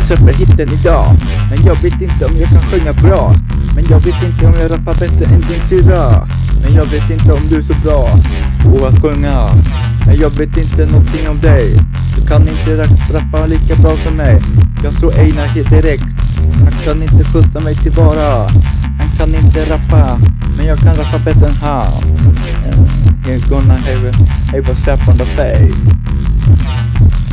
köper hitten idag. Men jag vet inte om jag kan sjunga bra. Men jag vet inte om jag rappar bättre än din syra. Men jag vet inte om du är så bra på att sjunga. Men jag vet inte någonting om dig. Du kan inte rappa lika bra som mig. Jag slår Einar helt direkt. Han kan inte skjutsa mig tillvara. Han kan inte rappa, men jag kan rappa bättre än han. He's gonna have a slap on the face.